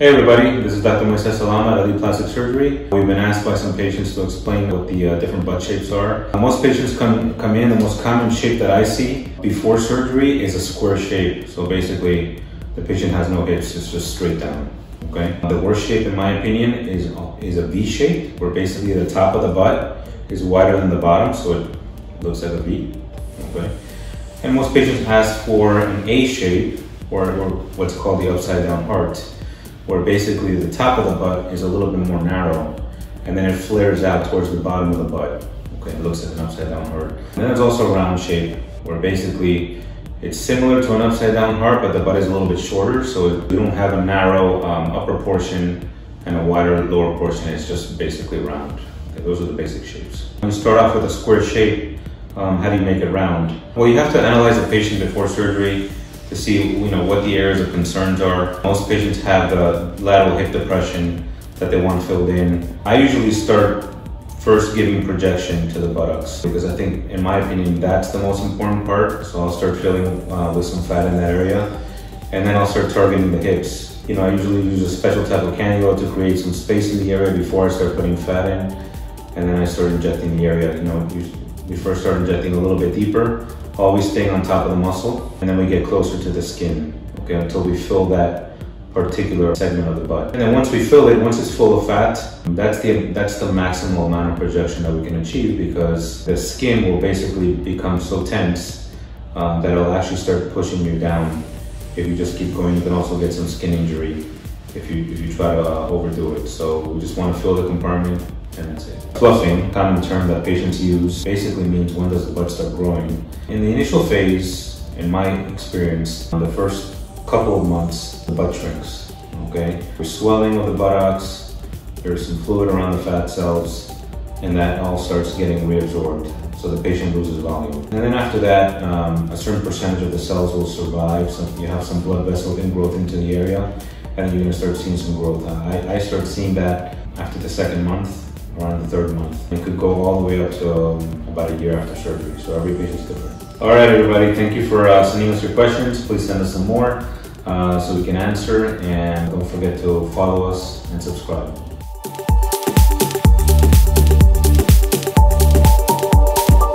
Hey everybody, this is Dr. Moises Salama at Ali Plastic Surgery. We've been asked by some patients to explain what the different butt shapes are. Most patients come in, the most common shape that I see before surgery is a square shape. So basically, the patient has no hips, it's just straight down, okay? The worst shape, in my opinion, is a V shape, where basically the top of the butt is wider than the bottom, so it looks like a V, okay? And most patients ask for an A shape, or what's called the upside down heart, where basically the top of the butt is a little bit more narrow and then it flares out towards the bottom of the butt. Okay, it looks like an upside down heart. And then there's also a round shape where basically it's similar to an upside down heart, but the butt is a little bit shorter, so you don't have a narrow upper portion and a wider lower portion. It's just basically round. Okay, those are the basic shapes. When you start off with a square shape, how do you make it round? Well, you have to analyze the patient before surgery to see what the areas of concerns are. Most patients have the lateral hip depression that they want filled in. I usually start first giving projection to the buttocks because I think, in my opinion, that's the most important part. So I'll start filling with some fat in that area, and then I'll start targeting the hips. I usually use a special type of cannula to create some space in the area before I start putting fat in, and then I start injecting the area. We first start injecting a little bit deeper, always staying on top of the muscle, and then we get closer to the skin, okay, until we fill that particular segment of the butt. And then once we fill it, once it's full of fat, that's the maximal amount of projection that we can achieve, because the skin will basically become so tense that it'll actually start pushing you down. If you just keep going, you can also get some skin injury if you try to overdo it. So we just want to fill the compartment, and that's it. Fluffing, a common term that patients use, basically means when does the butt start growing. In the initial phase, in my experience, the first couple of months, the butt shrinks, okay? There's swelling of the buttocks, there's some fluid around the fat cells, and that all starts getting reabsorbed, so the patient loses volume. And then after that, a certain percentage of the cells will survive, so you have some blood vessel ingrowth into the area, and you're gonna start seeing some growth. I start seeing that after the second month, around the third month. It could go all the way up to about a year after surgery, so every patient's different. All right, everybody, thank you for sending us your questions. Please send us some more so we can answer, and don't forget to follow us and subscribe.